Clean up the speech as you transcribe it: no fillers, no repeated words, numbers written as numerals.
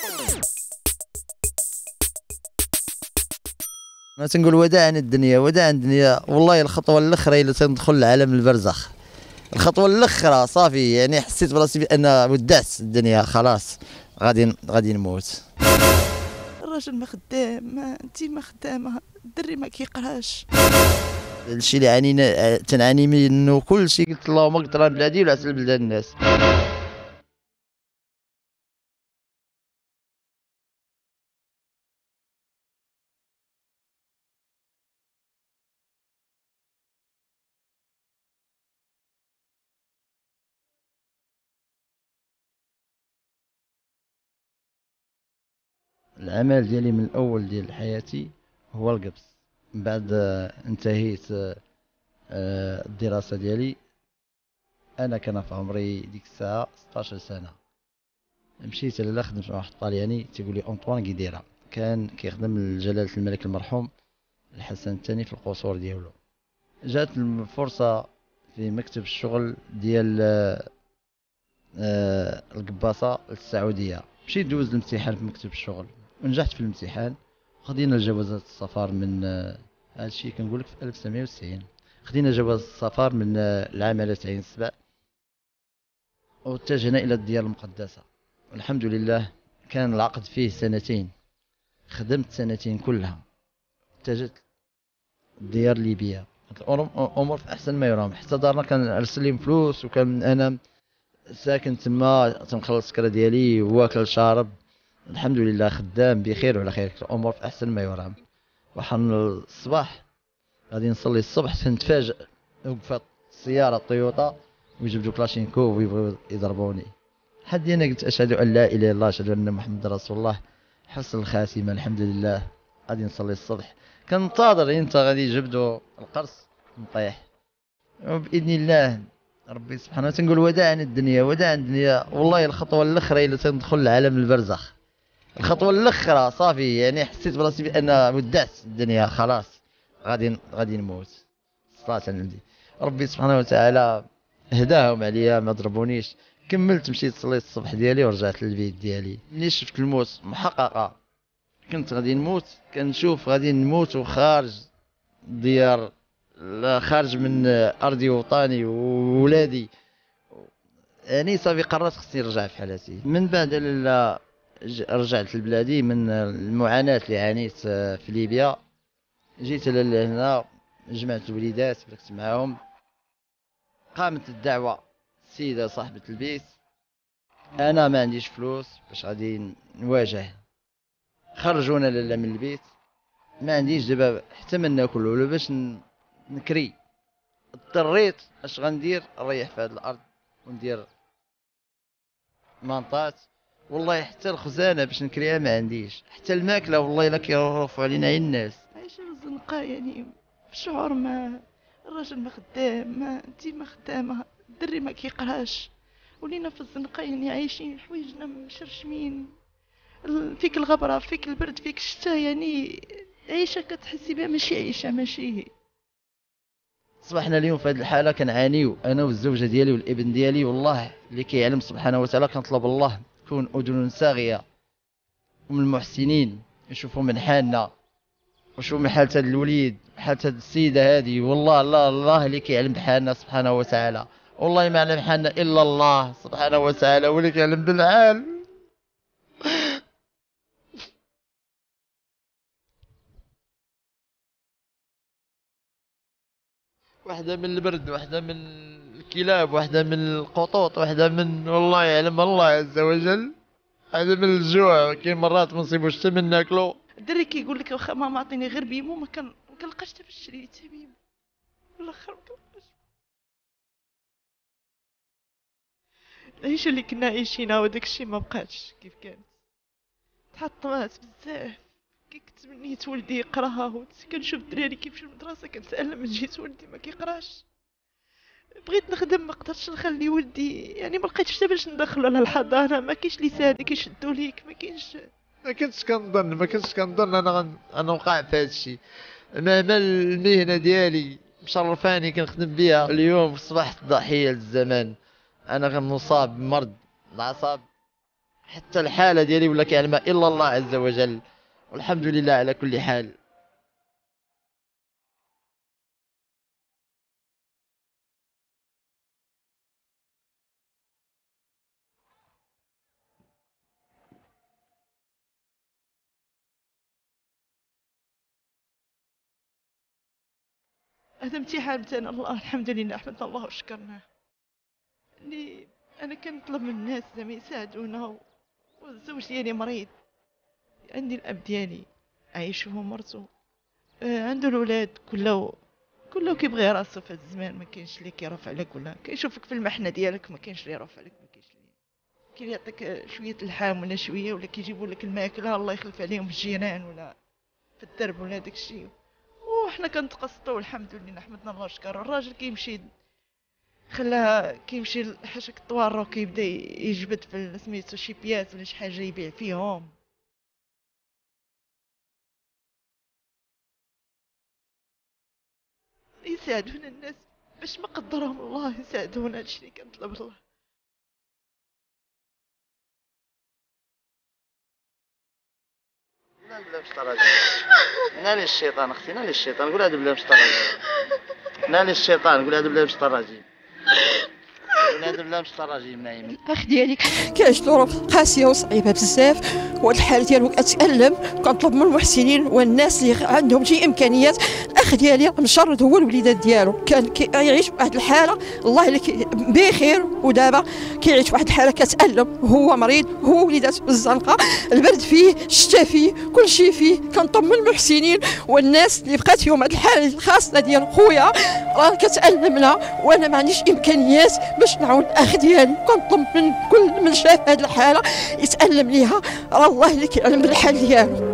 انا تنقول وداعا الدنيا وداعا الدنيا، والله الخطوه الاخرى اللي تندخل لعالم البرزخ، الخطوه الاخرى صافي، يعني حسيت براسي بان ودعت الدنيا خلاص، غادي نموت. الراجل ما خدام، انت ما خدامه، الدري ما كيقراش. الشيء اللي عانينا تنعاني منه كل شيء، قلت اللهم اقدر بلادي ولا عسل بلاد الناس. العمل ديالي من الاول ديال حياتي هو القبص. من بعد انتهيت الدراسه ديالي، انا كان في عمري ديك الساعه 16 سنه. مشيت لاله خدمت مع واحد الطالياني تيقول لي انطوان كيديرها، كان كيخدم لجلاله الملك المرحوم الحسن الثاني في القصور ديالو. جات الفرصه في مكتب الشغل ديال القباصه للسعوديه. مشيت دوز الامتحان في مكتب الشغل ونجحت في الامتحان، خدينا جوازات السفر من هادشي كنقول لك في 1990. خدينا جواز السفر من العمالة عين سبع، واتجهنا الى الديار المقدسه. والحمد لله كان العقد فيه سنتين، خدمت سنتين كلها. اتجهت ديار ليبيا، الامور في احسن ما يرام. حتى دارنا كان ارسل لهم فلوس، وكان انا ساكن تما تنخلص السكره ديالي واكل شارب. الحمد لله خدام بخير وعلى خير، الامور في احسن ما يرام. واحد الصباح غادي نصلي الصبح تنتفاجئ، وقفت سياره طويوطا ويجبدوا كلاشينكو ويبغيو يضربوني. حد انا قلت اشهد ان لا اله الا الله، اشهد ان محمد رسول الله. حسن الخاتمه الحمد لله. غادي نصلي الصبح، كننتظر انت غادي يجبدوا القرص نطيح، وباذن الله ربي سبحانه. تنقول وداعا الدنيا وداعا الدنيا، والله الخطوه الاخرى اللي تندخل لعالم البرزخ، الخطوه الاخرى صافي، يعني حسيت براسي بان ودعت الدنيا خلاص، غادي نموت. صلاة على النبي. ربي سبحانه وتعالى هداهم عليا، ما ضربونيش. كملت مشيت صليت الصبح ديالي ورجعت للبيت ديالي. ملي شفت الموت محققه، كنت غادي نموت، كنشوف غادي نموت وخارج ديار، لا خارج من ارضي وطني وولادي، يعني صافي قررت خصني نرجع في حالتي. من بعد لا رجعت لبلادي من المعاناة اللي عانيت في ليبيا. جيت لهنا، جمعت الوليدات بلغت معاهم، قامت الدعوة السيدة صاحبة البيت. أنا ما عنديش فلوس باش غادي نواجه، خرجونا لالا من البيت، ما عنديش دابا حتى ما ناكل ولا باش نكري. اضطريت اش غندير، نريح في هذه الأرض وندير منطات. والله حتى الخزانة باش نكريها ما عنديش، حتى الماكلة والله إلا كيرفعوا علينا عين الناس. عايشه الزنقه، يعني شعور ما الراجل ما خدام، ما انت ما خدامه، الدري ما كيقراش، ولينا في الزنقه يعني عايشين حوايجنا مشرشمين، فيك الغبره، فيك البرد، فيك الشتاء، يعني عيشه كتحسي بها ماشي عيشه، ماشي هي. صبحنا اليوم في هذه الحالة كنعانيو أنا والزوجة ديالي والابن ديالي. والله اللي كيعلم سبحانه وتعالى كنطلب الله تكون أذن صاغية ومن المحسنين يشوفوا من حالنا، وشوف من حالة هذا الوليد، حالة هذه السيدة هذه. والله الله اللي كيعلم بحالنا سبحانه وتعالى، والله ما يعلم حالنا إلا الله سبحانه وتعالى، هو اللي كيعلم بالحال. واحدة من البرد، واحدة من الكلاب، واحدة من القطوط، واحدة من والله يعلم الله عز وجل، واحدة من الجوع. كاين مرات ما نصيبوش حتى من ناكلو. الدري كيقول لك واخا ماما عطيني غير بيمو، ما كنلقاش حتى باش نشري حتى بيمو، والاخر ما كنلقاش. العيشه اللي كنا عايشينها وداك الشيء ما بقاتش كيف كانت، تحطمات بزاف. كي تمنيت ولدي يقراها، كنشوف الدراري كيمشيو للمدرسه كنتألم من جيت ولدي ما كيقراش. بغيت نخدم ما قدرتش نخلي ولدي، يعني ما لقيتش حتى باش ندخلو للحضانه، ما كاينش اللي يساعدك يشدو ليك، ما كاينش. ما كنتش كنظن انا وقع في هذا الشيء. مهما المهنه ديالي مشرفاني كنخدم بها، اليوم اصبحت ضحيه للزمان. انا كنصاب بمرض الاعصاب، حتى الحالة ديالي ولا كيعلمها إلا الله عز وجل، والحمد لله على كل حال. هذا امتحان متاعنا الله، الحمد لله حمدنا الله وشكرناه. اللي انا كنطلب من الناس زعما يساعدونا، والزوج ديالي مريض، عندي الاب ديالي عايش هو مرتو، عنده الاولاد كله كيبغي راسو في هذا الزمان، ما كاينش اللي كيرفع لك ولا كيشوفك في المحنه ديالك، ما كاينش اللي يرفع لك، ما كاينش اللي كاين يعطيك شويه اللحام ولا شويه، ولا كيجيبوا لك الماكله الله يخلف عليهم الجيران ولا في الدرب ولا داك الشيء، وحنا كنتقسطوا الحمد لله حمدنا الله وشكر. الراجل كيمشي خلاها كيمشي لحاشاك الطوار وكيبدا يجبد في سميتو شي بيات ولا شي حاجه يبيع فيهم. يساعدونا الناس باش ما قدرهم الله، يساعدونا، هادشي اللي كنطلب الله. بلا باش تراجع، نالي الشيطان اختي، نالي الشيطان، قول هذا بلا باش تراجع، نالي الشيطان، قول هذا بلا باش تراجع، قول هذا بلا باش تراجع نايم. الاخ ديالي كيعيش ظروف قاسيه وصعيبه بزاف، وهاد الحاله ديالو كتألم. كنطلب من المحسنين والناس اللي عندهم شي امكانيات، الاخ ديالي مشرد هو الوليدات ديالو، كان كيعيش واحد الحاله الله اللي بخير، ودابا كيعيش واحد الحاله كتألم، هو مريض، هو وليدات بالزنقه، البرد فيه، الشتا فيه، كل شيء فيه. كنطلب من المحسنين والناس اللي بقات فيهم هاد الحاله الخاصه ديال خويا راه كتألمنا، وانا ما عنديش امكانيات باش نعاون الاخ ديالي. كنطلب من كل من شاف هاد الحاله يتألم ليها، راه الله اللي كيعلم بالحال ديالو.